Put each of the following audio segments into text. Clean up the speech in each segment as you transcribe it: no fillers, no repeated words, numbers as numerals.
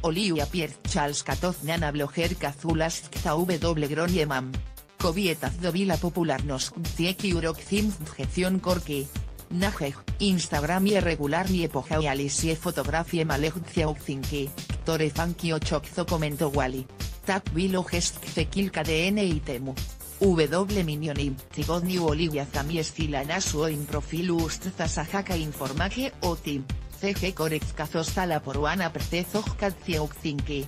Olivia Pierre Charles Katozniana bloger kazulas w groniemam. Kobietaz dobila popularność dzięki urokcim korki. Najech, Instagramie regularnie pochwalisie fotografie malechcia ukcinki, które fanki oczokco komentowali. Tak było gestkwe kilka dn i temu. Minionim, tygodni Olivia zamiestila na swoim profilu ustca sahaka informacje o tym, CG korektka została porwana przez ochkację ukcinki.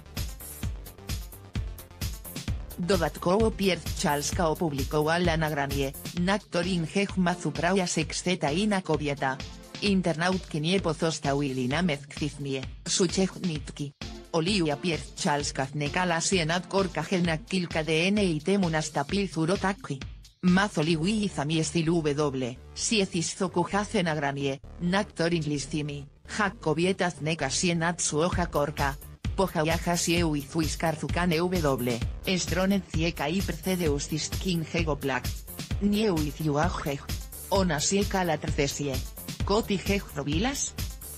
Dodatkowo Pierre Charleska opublikowała nagranie, na którym ma prawa seksualna kobieta. Internautki nie pozostawiły na mezkwizmie, suczechnitki. Olivia Pierre Charleska znekala się nad korkach na kilka dn i temu nastąpił taki. Maz Olivia zamiestil siecisto kuchace nagranie, na którym listimi, jak kobieta zneka się nad suocha korka. Pojawiaja się i zuiskarcukane Stronet cieka i precedeus istkinhego plak. Nie uiziuachech. Ona sieka la trcesie. Kotihech robilas?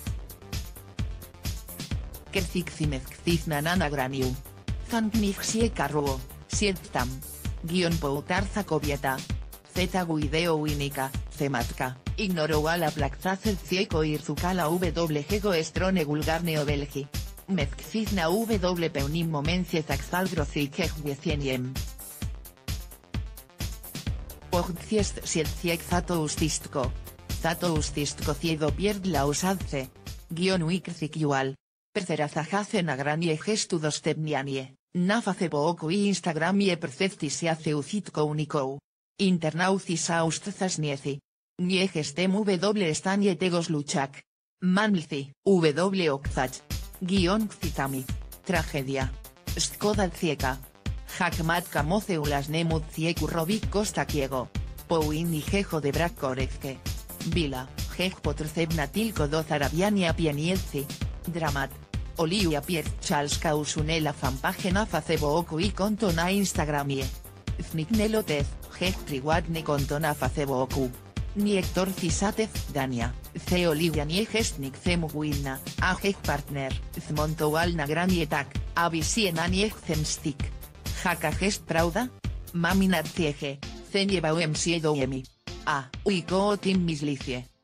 Kercikcimezkcizna na nagraniu. Zanknich sieka ruo, siedtam. Poutarza kobieta. Zeta guideo uinica, matka, ignorowała la plakcace cieko i rcukala wgego strone gulgarne obelgi. Mezkwizna w pełnym momencie zaksal grosykech wiesieniem. Pochciest siedciek zato ustistko ciedo pierdla usadce. Wikrzykiual. Percerazahace nagranie gestu dostępnianie, na Facebooku i Instagramie perceptisiace ucitko unikou. Internaucis austcas nieci. Nie gestem stanie tegos luchak. Manlci, okzać. Citami. Tragedia. Skoda cieka. Hakmatka moceulas nemut cieku robik kostakiego. Powin i jejo de brak korekce. Vila, jej potrcebna tylko do zarabiania pieniędzy. Dramat. Olivia Pierre Charleska usune la fanpage na Facebooku i konto na Instagramie. Zniknelotez, jej prywatne konto na Facebooku. Niektor cisatez, Dania, Olivia nie gestnik winna, a partner, zmontowal nagranie tak, avisien niech stik. Jaka gest prawda? Mami nadciege, nie bałem się do jemi. A, uiko o tym mislicie.